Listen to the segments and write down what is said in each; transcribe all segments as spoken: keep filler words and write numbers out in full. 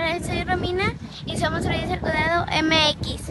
Hola, soy Romina y somos Reyes del Condado M X.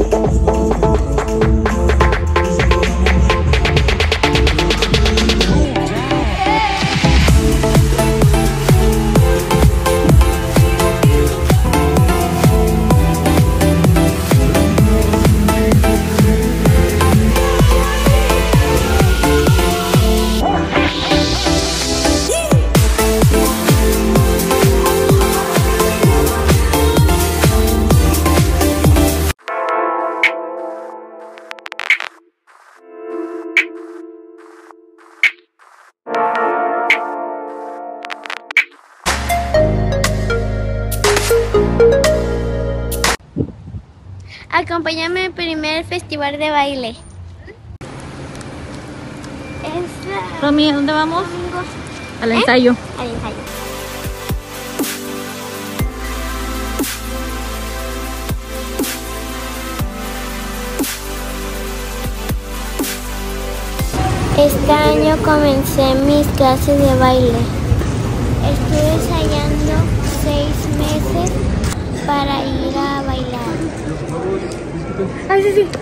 Acompáñame al primer festival de baile. Es la... Romy, ¿a dónde vamos? Domingo. Al ¿Eh? ensayo. Al ensayo. Este año comencé mis clases de baile. Estuve ensayando seis meses para ir a bailar. Ay, sí, sí.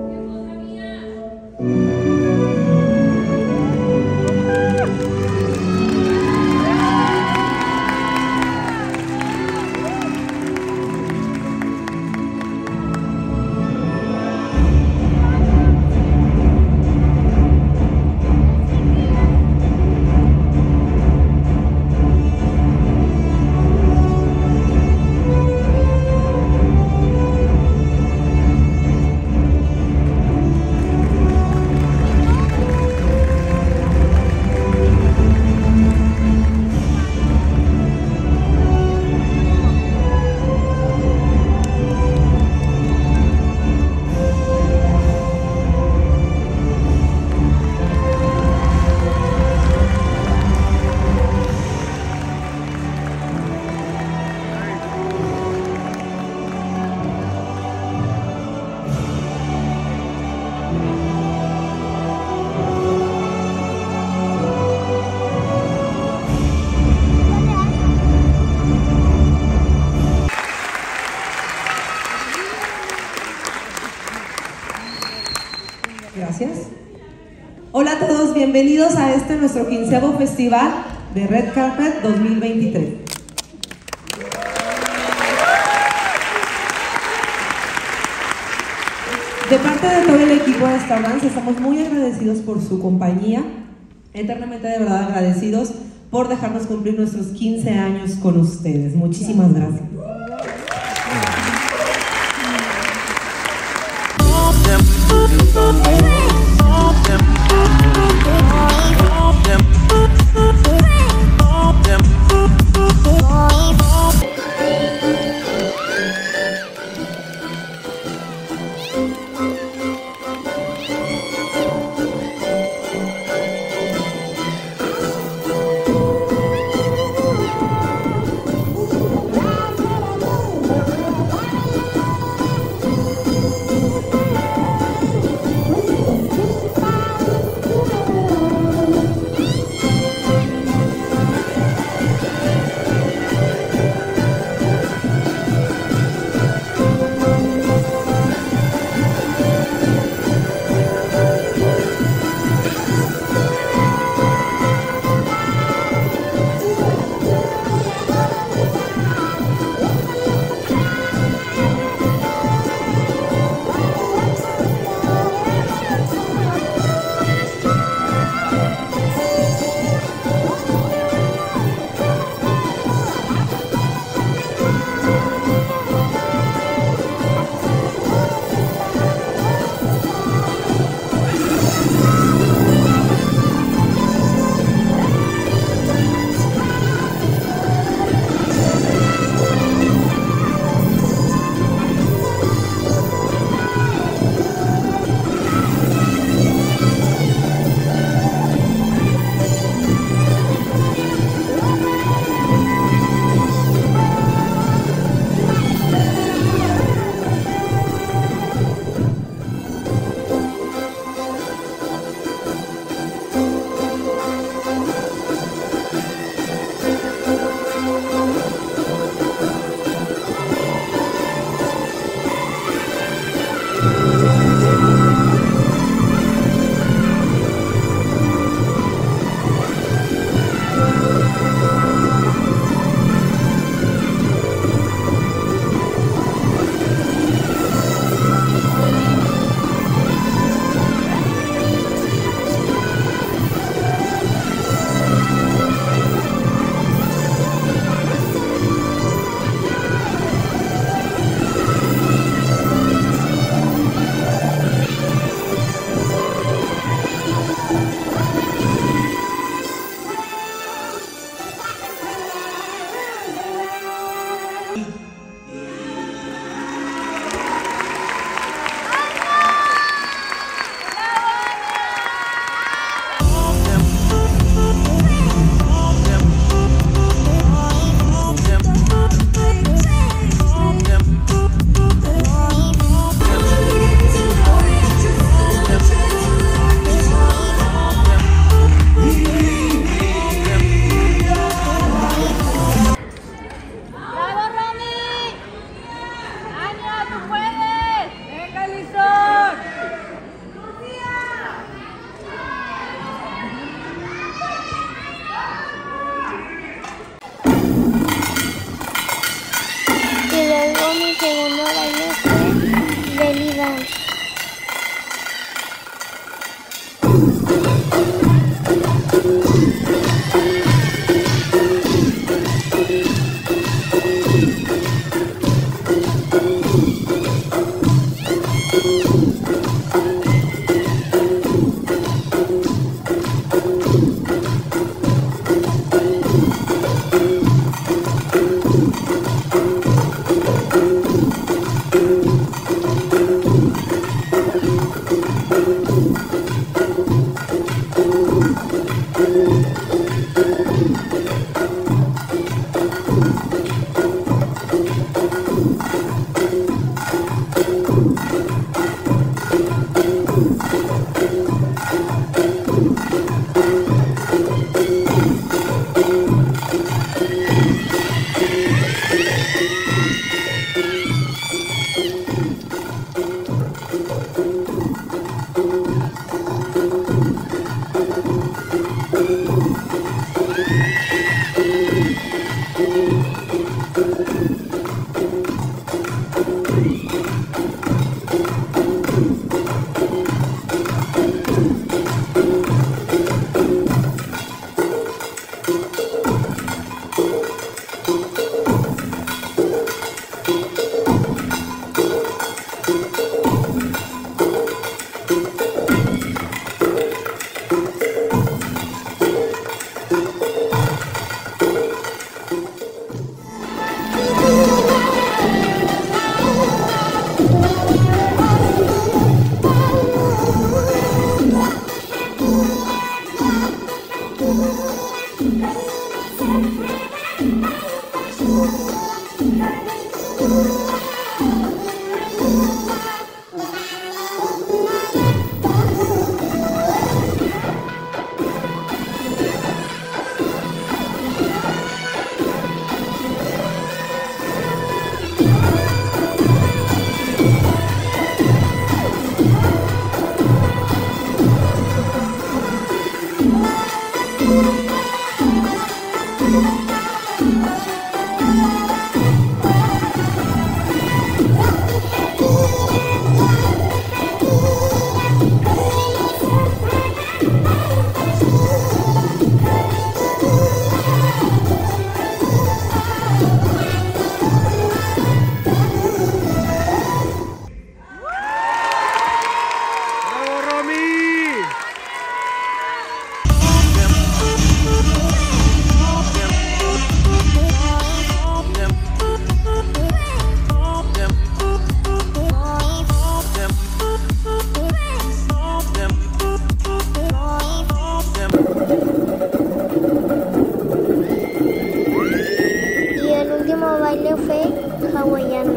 Gracias. Hola a todos, bienvenidos a este nuestro quinceavo festival de Red Carpet dos mil veintitrés. De parte de todo el equipo de Stardance estamos muy agradecidos por su compañía, eternamente de verdad agradecidos por dejarnos cumplir nuestros quince años con ustedes. Muchísimas gracias. segundo baile fue belly dance. Baile fue hawaiano.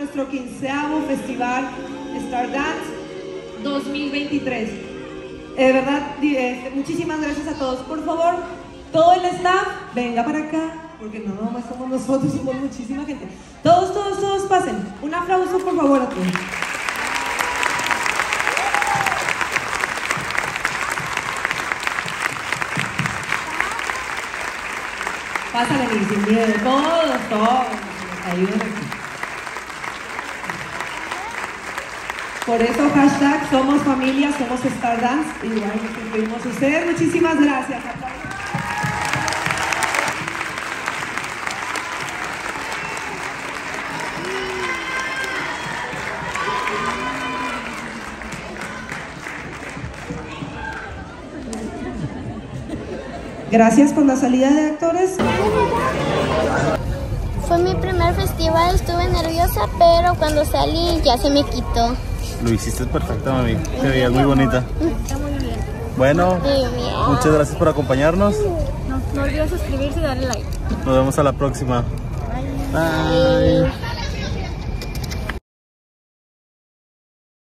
nuestro quinceavo Festival Stardance dos mil veintitrés. De verdad, eh, muchísimas gracias a todos. Por favor, todo el staff, venga para acá, porque no nomás somos nosotros, somos muchísima gente. Todos, todos, todos pasen. Un aplauso, por favor, a todos. Pásale, sin miedo, todos, todos, ayuden aquí. Por eso, hashtag somos familia, somos Stardance, igual nos incluimos ustedes. Muchísimas gracias. Gracias por la salida de actores. Fue mi primer festival, estuve nerviosa, pero cuando salí ya se me quitó. Lo hiciste perfecto, mami. Te veías muy bonita. Está muy bien. Bueno, Muy bien. muchas gracias por acompañarnos. No, no olvides suscribirse y darle like. Nos vemos a la próxima. Bye. Bye.